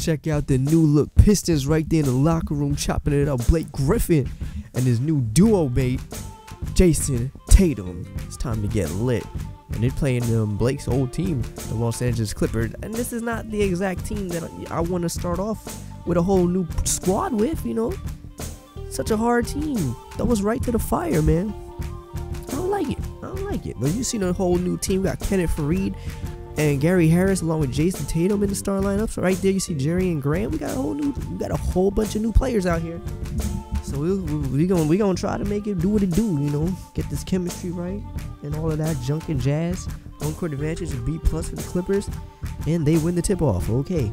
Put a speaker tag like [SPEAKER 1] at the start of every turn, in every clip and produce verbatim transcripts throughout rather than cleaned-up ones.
[SPEAKER 1] check out the new look Pistons right there in the locker room chopping it up. Blake Griffin and his new duo mate, Jason Tatum. It's time to get lit. And they're playing um, Blake's old team, the Los Angeles Clippers. And this is not the exact team that I, I want to start off with a whole new squad with, you know. Such a hard team. That was right to the fire, man. I don't like it. I don't like it. But you see the whole new team. We got Kenneth Faried and Gary Harris along with Jason Tatum in the star lineup. So right there you see Jerry and Grant. We got a whole new we got a whole bunch of new players out here. So we we, we gonna we gonna try to make it do what it do, you know, get this chemistry right and all of that junk and jazz. Home court advantage is B plus for the Clippers, and they win the tip off. Okay.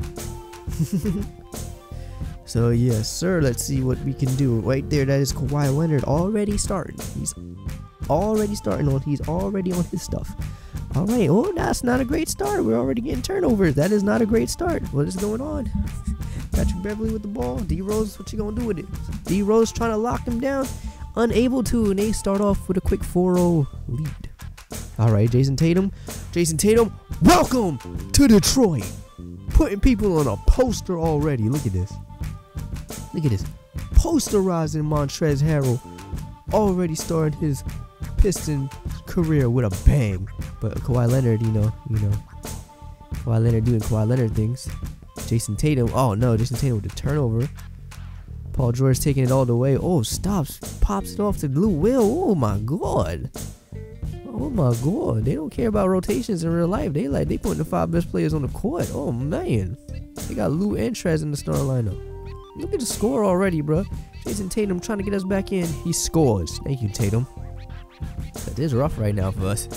[SPEAKER 1] So yes, sir. Let's see what we can do. Right there, that is Kawhi Leonard already starting. He's already starting on. He's already on his stuff. All right. Oh, that's not a great start. We're already getting turnovers. That is not a great start. What is going on? Patrick Beverly with the ball. D Rose, what you gonna do with it? D Rose trying to lock him down, unable to, and they start off with a quick four oh lead. All right, Jason Tatum. Jason Tatum, welcome to Detroit. Putting people on a poster already. Look at this. Look at this. Posterizing Montrezl Harrell. Already starting his Piston career with a bang. But Kawhi Leonard, you know, you know. Kawhi Leonard doing Kawhi Leonard things. Jason Tatum. Oh no, Jason Tatum with the turnover. Paul George taking it all the way. Oh, stops. Pops it off to Lou Will. Oh my god. Oh my god. They don't care about rotations in real life. They like they putting the five best players on the court. Oh man. They got Lou and Trez in the star lineup. Look at the score already, bro. Jason Tatum trying to get us back in. He scores. Thank you, Tatum. It is rough right now for us.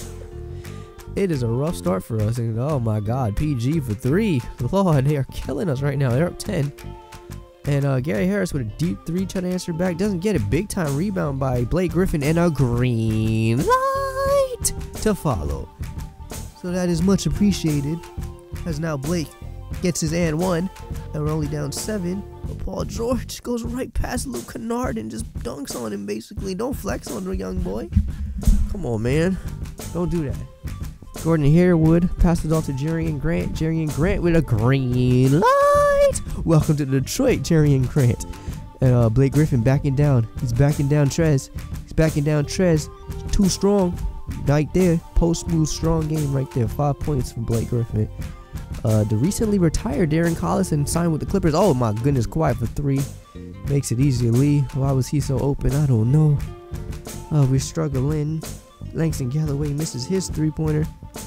[SPEAKER 1] It is a rough start for us. And oh my god, P G for three. Lord, they are killing us right now. They're up ten. And uh, Gary Harris with a deep three trying to answer back. Doesn't get a big time rebound by Blake Griffin and a green light to follow. So that is much appreciated. As now Blake gets his and one. And we're only down seven. But Paul George goes right past Luke Kennard and just dunks on him basically. Don't flex on the young boy. Come on, man. Don't do that. Gordon Harewood passes it off to Jerry and Grant. Jerry and Grant with a green light. Welcome to Detroit, Jerry and Grant. And uh, Blake Griffin backing down. He's backing down Trez. He's backing down Trez. Too strong. Right there. Post move, strong game right there. Five points from Blake Griffin. Uh, the recently retired Darren Collison signed with the Clippers. Oh my goodness, Kawhi for three. Makes it easier, Lee. Why was he so open? I don't know. Uh, we're struggling. Langston Galloway misses his three-pointer.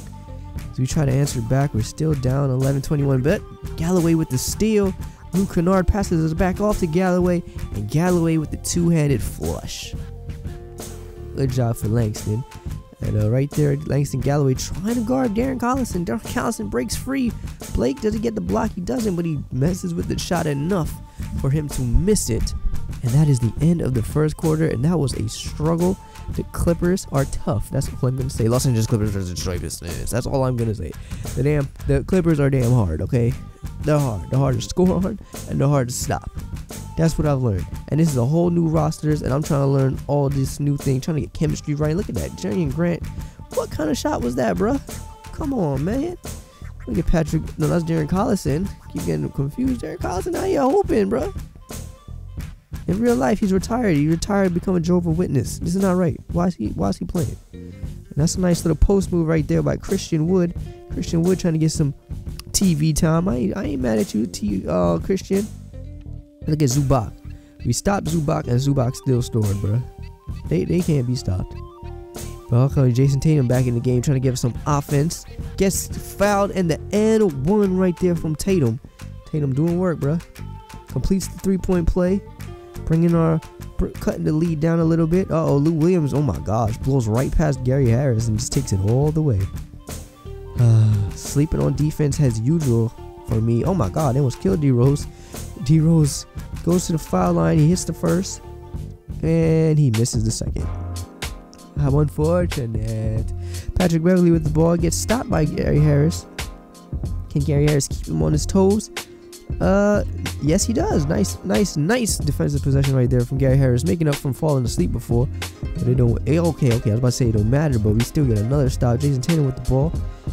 [SPEAKER 1] So we try to answer back. We're still down eleven twenty-one. But Galloway with the steal. Luke Kennard passes us back off to Galloway. And Galloway with the two-handed flush. Good job for Langston. And uh, right there, Langston Galloway trying to guard Darren Collison. Darren Collison breaks free. Blake doesn't get the block. He doesn't, but he messes with the shot enough for him to miss it. And that is the end of the first quarter. And that was a struggle. The Clippers are tough. That's all I'm going to say. Los Angeles Clippers versus Detroit Pistons. That's all I'm going to say. The damn, the Clippers are damn hard, okay? They're hard. They're hard to score on, and they're hard to stop. That's what I've learned. And this is a whole new rosters, and I'm trying to learn all this new thing, trying to get chemistry right. Look at that. Jerry and Grant. What kind of shot was that, bruh? Come on, man. Look at Patrick. No, that's Darren Collison. Keep getting confused. Darren Collison out here hoping, bruh. In real life, he's retired. He retired to become a Jehovah's Witness. This is not right. Why is he, why is he playing? And that's a nice little post move right there by Christian Wood. Christian Wood trying to get some T V time. I ain't, I ain't mad at you, T, uh, Christian. Look at Zubac. We stopped Zubac, and Zubac still stored, bro. They they can't be stopped. But okay, Jason Tatum back in the game, trying to give us some offense. Gets fouled, and the and one right there from Tatum. Tatum doing work, bro. Completes the three-point play, bringing our cutting the lead down a little bit. Uh oh, Lou Williams. Oh my gosh, blows right past Gary Harris and just takes it all the way. Uh, sleeping on defense as usual for me. Oh my god, they almost killed D Rose. D Rose goes to the foul line. He hits the first, and he misses the second. How unfortunate. Patrick Beverly with the ball gets stopped by Gary Harris. Can Gary Harris keep him on his toes? Uh, yes, he does. Nice, nice, nice defensive possession right there from Gary Harris, making up from falling asleep before. But it don't. Okay, okay. I was about to say it don't matter, but we still get another stop. Jason Tatum with the ball,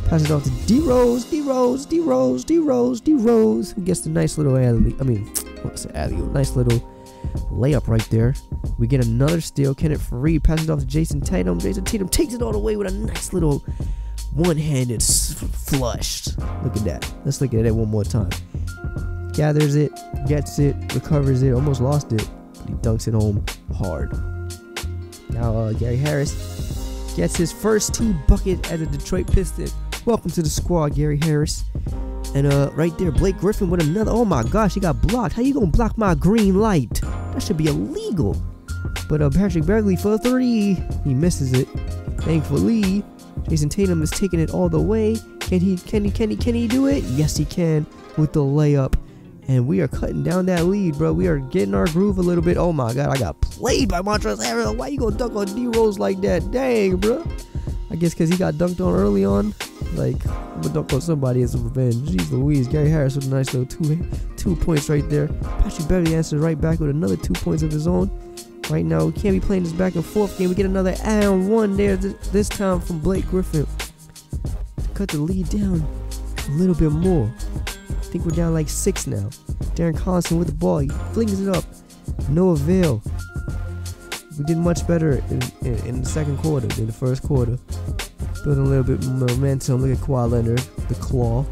[SPEAKER 1] Pass it off to D Rose, D Rose, D Rose, D Rose, D Rose, who gets the nice little alley. I mean, what's the alley? Nice little layup right there. We get another steal. Kenneth Faried passes it off to Jason Tatum. Jason Tatum takes it all the way with a nice little one-handed flush. Look at that. Let's look at it one more time. Gathers it, gets it, recovers it, almost lost it, but he dunks it home hard. Now uh, Gary Harris gets his first two buckets as a Detroit Piston. Welcome to the squad, Gary Harris. And uh, right there, Blake Griffin with another. Oh my gosh, he got blocked. How you gonna block my green light? That should be illegal. But uh, Patrick Beverley for three. He misses it. Thankfully, Jason Tatum is taking it all the way. Can he? Can he? Can he? Can he do it? Yes, he can with the layup. And we are cutting down that lead, bro. We are getting our groove a little bit. Oh my God, I got played by Montrezl Harrell. Why you gonna dunk on D Rose like that? Dang, bro. I guess because he got dunked on early on. Like, I'm gonna dunk on somebody as a revenge. Jeez Louise. Gary Harris with a nice little two two points right there. Patrick Beverley answers right back with another two points of his own. Right now, we can't be playing this back and forth game. We get another and one there, th this time from Blake Griffin. To cut the lead down a little bit more. I think we're down like six now. Darren Collison with the ball. He flings it up. No avail. We did much better in, in, in the second quarter than the first quarter. Building a little bit of momentum. Look at Kawhi Leonard, the claw.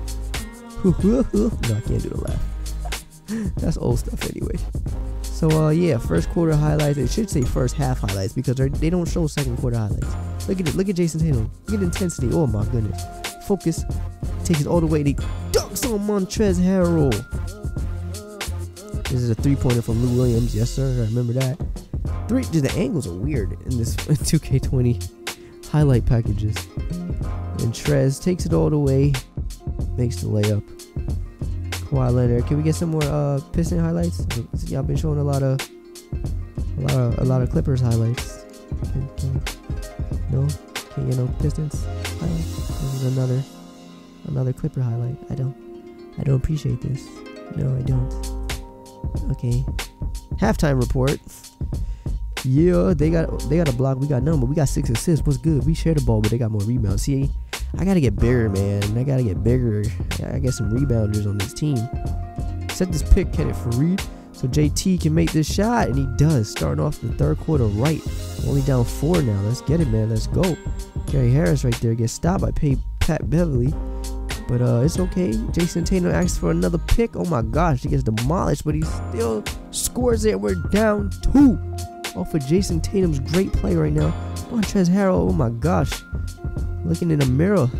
[SPEAKER 1] No, I can't do the laugh. That's old stuff anyway. So, uh, yeah, first quarter highlights. It should say first half highlights because they don't show second quarter highlights. Look at it. Look at Jason Tatum. Look at the intensity. Oh, my goodness. Focus. Takes it all the way. He dunks on Montrezl Harrell. This is a three-pointer from Lou Williams. Yes, sir. I remember that. Three. The angles are weird in this two K twenty highlight packages. And Trez takes it all the way. Makes the layup. Kawhi Leonard. Can we get some more uh, Piston highlights? Y'all been showing a lot of a lot of a lot of Clippers highlights. Can, can, no, can't get no Pistons highlights. This is another another Clipper highlight. I don't I don't appreciate this. No, I don't. Okay. Halftime report. Yeah, they got they got a block. We got none, but we got six assists. What's good? We share the ball, but they got more rebounds. See, I gotta get bigger, man. I gotta get bigger. I get some rebounders on this team. Set this pick, Kenneth Faried, so J T can make this shot, and he does. Starting off the third quarter right. Only down four now. Let's get it, man. Let's go. Gary Harris right there gets stopped by Pay Pat Beverley. But uh, it's okay. Jason Tatum asks for another pick. Oh my gosh, he gets demolished, but he still scores it. We're down two. Off of Jason Tatum's great play right now. Montrezl Harrell, oh my gosh. Looking in the mirror.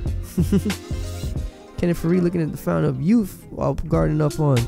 [SPEAKER 1] Kenneth Faried looking at the fountain of youth while guarding up on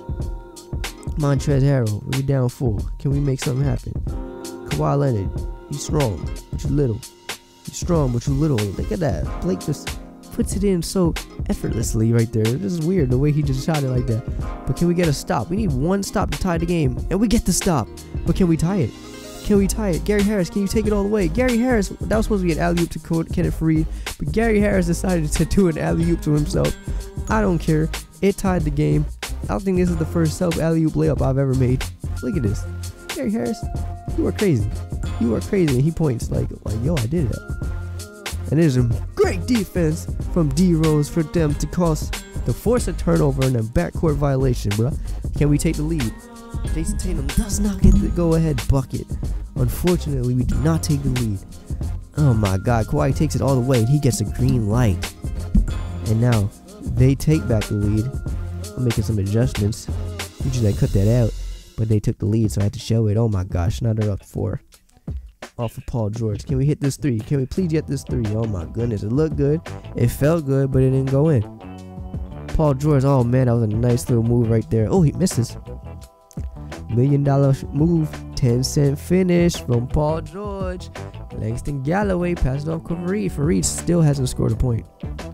[SPEAKER 1] Montrezl Harrell. We're down four. Can we make something happen? Kawhi Leonard, he's strong, but you little. He's strong, but you little. Look at that. Blake just puts it in so effortlessly right there. This is weird the way he just shot it like that. But can we get a stop? We need one stop to tie the game, and we get the stop. But can we tie it? Can we tie it? Gary Harris, can you take it all the way? Gary Harris, that was supposed to be an alley-oop to Kenneth Faried, but Gary Harris decided to do an alley-oop to himself. I don't care. It tied the game. I don't think this is the first self alley-oop layup I've ever made. Look at this. Gary Harris, you are crazy. You are crazy. And he points like, like, yo, I did that. And there's a great defense from D Rose for them to cause to force a turnover and a backcourt violation, bro. Can we take the lead? Jason Tatum does not get the go-ahead bucket. Unfortunately, we do not take the lead. Oh my God, Kawhi takes it all the way and he gets a green light. And now they take back the lead. I'm making some adjustments. Usually I cut that out, but they took the lead, so I had to show it. Oh my gosh, now they're up four. Off of Paul George. Can we hit this three? Can we please get this three? Oh my goodness, it looked good. It felt good, but it didn't go in. Paul George, oh man, that was a nice little move right there. Oh, he misses. Million dollar move, ten cent finish from Paul George. Langston Galloway passed off Faried. Faried still hasn't scored a point.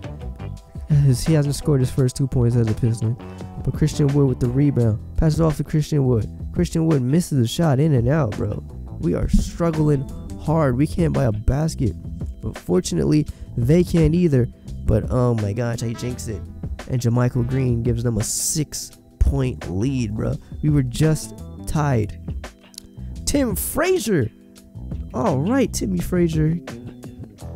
[SPEAKER 1] He hasn't scored his first two points as a Piston. But Christian Wood with the rebound. Passes off to Christian Wood. Christian Wood misses the shot in and out, bro. We are struggling hard. We can't buy a basket. But fortunately, they can't either. But oh my gosh, I jinxed it. And JaMychal Green gives them a six-point lead, bro. We were just tied. Tim Frazier. All right, Timmy Frazier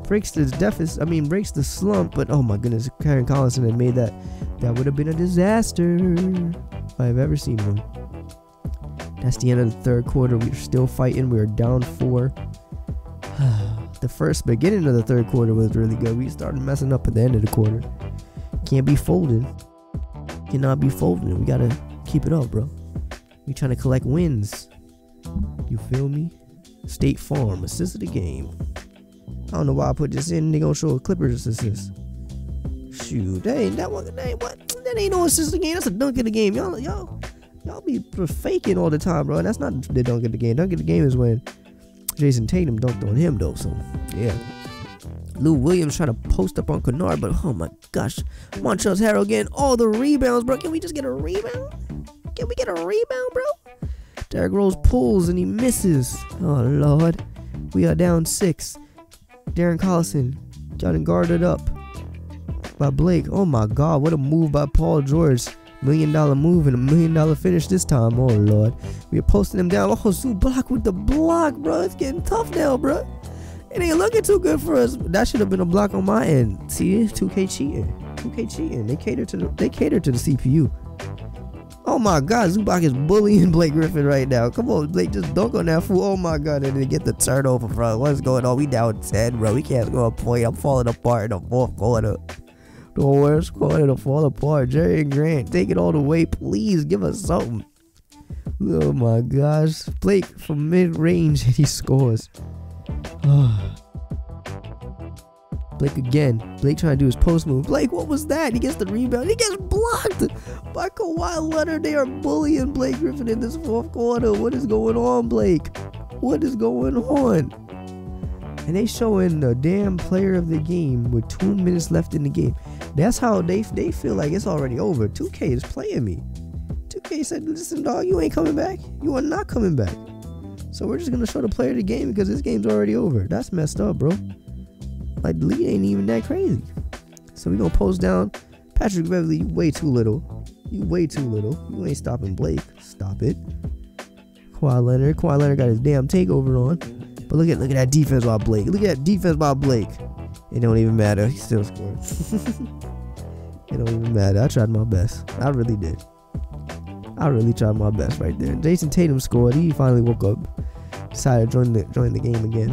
[SPEAKER 1] breaks the deficit. I mean, breaks the slump. But oh my goodness, Karen Collison had made that. That would have been a disaster if I've ever seen one. That's the end of the third quarter. We're still fighting. We're down four. The first beginning of the third quarter was really good. We started messing up at the end of the quarter. Can't be folding. Cannot be folding. We gotta keep it up, bro. We trying to collect wins. You feel me? State Farm, assist of the game. I don't know why I put this in. They gonna show a Clippers assist. Shoot, that ain't that one. That ain't what? That ain't no assist of the game. That's a dunk of the game. Y'all, y'all, y'all be faking all the time, bro. That's not the dunk of the game. Dunk of the game is when Jason Tatum dunked on him, though. So yeah. Lou Williams trying to post up on Kennard, but oh my gosh, Montrezl Harrell getting all the rebounds, bro. Can we just get a rebound? Can we get a rebound, bro? Derrick Rose pulls and he misses. Oh Lord, we are down six. Darren Collison got guarded up by Blake. Oh my God, what a move by Paul George. Million dollar move and a million dollar finish this time. Oh Lord, we are posting him down. Oh, Zoo block with the block, bro. It's getting tough now, bro. It ain't looking too good for us. That should have been a block on my end. See, two K cheating. two K cheating. They cater to the they cater to the C P U. Oh my God, Zubac is bullying Blake Griffin right now. Come on, Blake, just dunk on that fool. Oh my God, and then get the turnover, bro. What's going on? We down ten, bro. We can't score a point. I'm falling apart in the fourth quarter. The worst quarter to fall apart. Jerry Grant, take it all the way. Please give us something. Oh my gosh. Blake from mid-range, he scores. Blake again. Blake trying to do his post move. Blake, what was that? He gets the rebound. He gets blocked by Kawhi Leonard. They are bullying Blake Griffin in this fourth quarter. What is going on, Blake? What is going on? And they showing the damn player of the game with two minutes left in the game. That's how they they feel like it's already over. two K is playing me. two K said, listen, dog, you ain't coming back. You are not coming back. So we're just going to show the player the game because this game's already over. That's messed up, bro. Like, the lead ain't even that crazy. So we're going to post down. Patrick Beverly, you way too little. You way too little. You ain't stopping Blake. Stop it. Kawhi Leonard. Kawhi Leonard got his damn takeover on. But look at look at that defense by Blake. Look at that defense by Blake. It don't even matter. He still scored. It don't even matter. I tried my best. I really did. I really tried my best right there. Jason Tatum scored. He finally woke up. Decided to join the join the game again.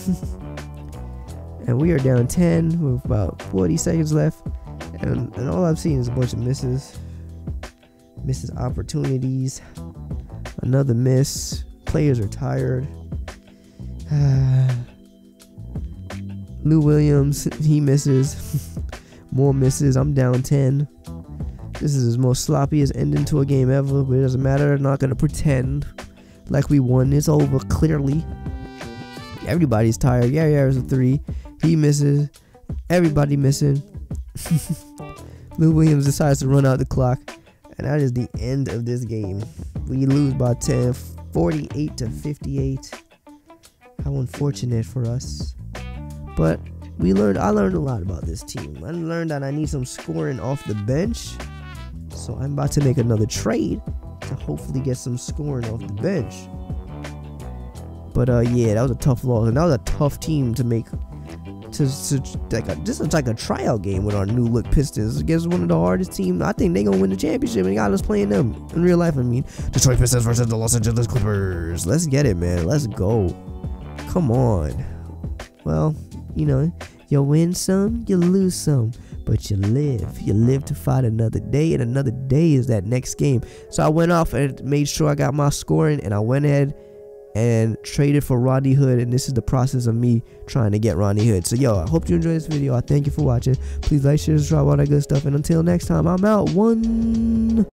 [SPEAKER 1] And we are down ten with about forty seconds left. And, and all I've seen is a bunch of misses. Misses opportunities. Another miss. Players are tired. Lou Williams, he misses. More misses. I'm down ten. This is his most sloppiest ending to a game ever, but it doesn't matter. I'm not gonna pretend like we won. It's over clearly. Everybody's tired. Gary Harris a three. He misses. Everybody missing. Lou Williams decides to run out the clock, and that is the end of this game. We lose by ten, forty-eight to fifty-eight. How unfortunate for us. But we learned I learned a lot about this team. I learned that I need some scoring off the bench. So I'm about to make another trade to hopefully get some scoring off the bench. But uh yeah, that was a tough loss. And that was a tough team to make to, to like a, this is like a tryout game with our new look Pistons against one of the hardest teams. I think they gonna win the championship, and got us playing them in real life. I mean, Detroit Pistons versus the Los Angeles Clippers. Let's get it, man. Let's go. Come on. Well, you know, you win some, you lose some, but you live. You live to fight another day, and another day is that next game. So I went off and made sure I got my scoring, and I went ahead and traded for Rodney Hood, and this is the process of me trying to get Rodney Hood. So yo, I hope you enjoyed this video. I thank you for watching. Please like, share, subscribe, all that good stuff, and until next time, I'm out. One